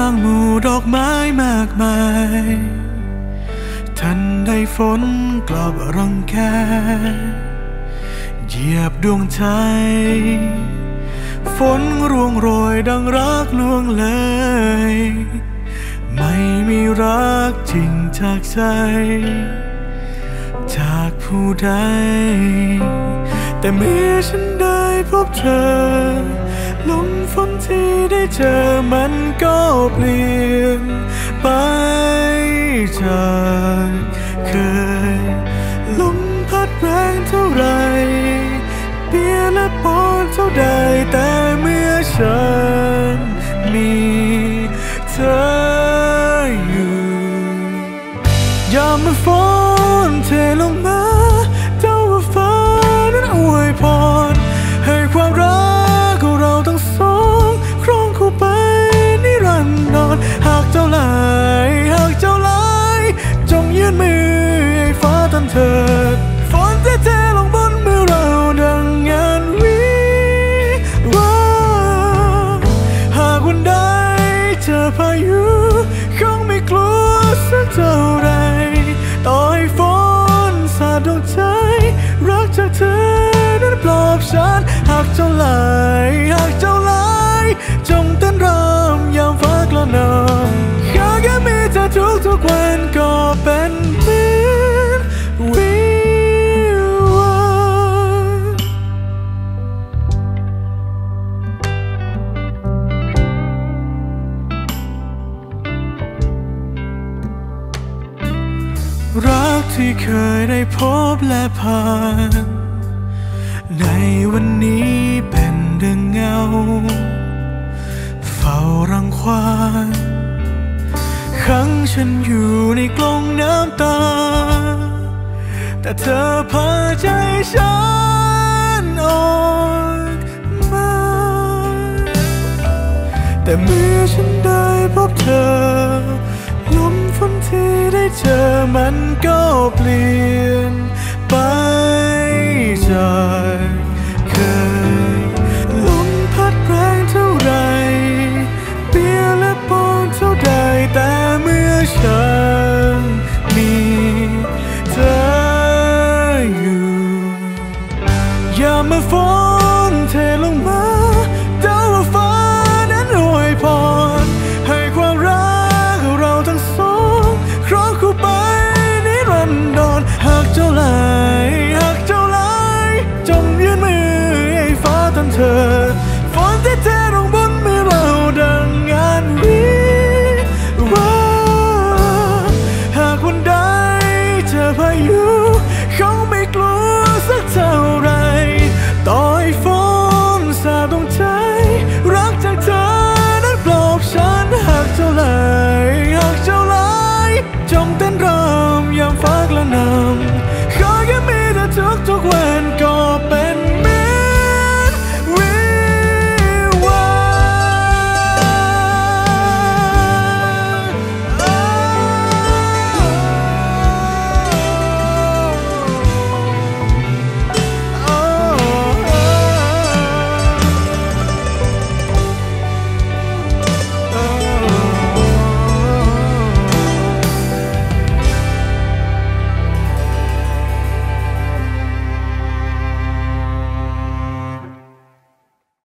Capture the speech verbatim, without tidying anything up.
างหมู่ดอกไม้มากมายทันใดฝนกลับรังแกเหยียบดวงใจฝนร่วงโรยดังรักลวงเลยไม่มีรักจริงจากใจจากผู้ใดแต่เมื่อฉันได้พบเธอลมฝนที่ได้เจอมันก็เปลี่ยนไปจากเคยลมพัดแรงเท่าไรเปียและปอนเท่าใดแต่เมื่อฉันมีเธออยู่ยามมันฝนเทลงมาเจ้าฟ้านั้นอวยพรให้ความรักของเราทั้งสองครองคู่ไปนิรันดรหากเจ้าหลายหากเจ้าหลายจงยื่นมือให้ฟ้าตันเถิดฝนจะเทลงบนมือเราดังงานวิวาหากวันใดเจอพายุคงไม่กลัวสักเท่าไรต่อให้ฝนสาดดวงใจรักจากเธอนั้นปลอบฉันหากเจ้าหลายหากเจ้าหลายจงเต้นรำยามฟ้ากระหน่ำหากแค่มีเธอทุกทุกวันก็เป็นเหมือนวิวารักที่เคยได้พบและผ่านในวันนี้เป็นดังเงาเฝ้ารังควานขังฉันอยู่ในกลงน้ำตาแต่เธอพาใจฉันออกมาแต่เมื่อฉันได้พบเธอลมฝนที่ได้เจอมันก็เปลี่ยนไป